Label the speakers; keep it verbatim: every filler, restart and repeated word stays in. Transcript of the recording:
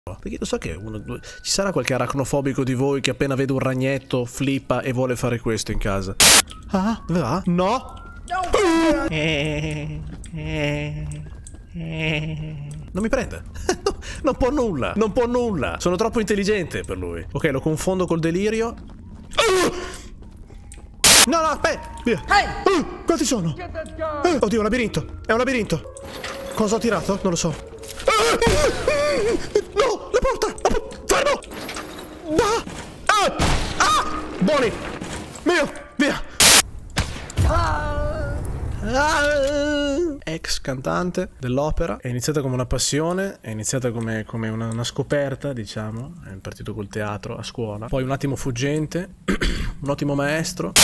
Speaker 1: Perché lo so che uno, due, ci sarà qualche aracnofobico di voi che appena vede un ragnetto flippa e vuole fare questo in casa. Ah, dove va? No! Non mi prende. Non può nulla. Non può nulla. Sono troppo intelligente per lui. Ok, lo confondo col delirio. No, no, aspetta. Via. Uh, quanti sono? Uh, oddio, un labirinto. È un labirinto. Cosa ho tirato? Non lo so. No, la porta. La porta. Fermo. Ah, ah, ah. Buoni. Mio. Via. Ex cantante dell'opera, è iniziata come una passione, è iniziata come, come una, una scoperta, diciamo, è partito col teatro a scuola, poi un attimo fuggente, un ottimo maestro.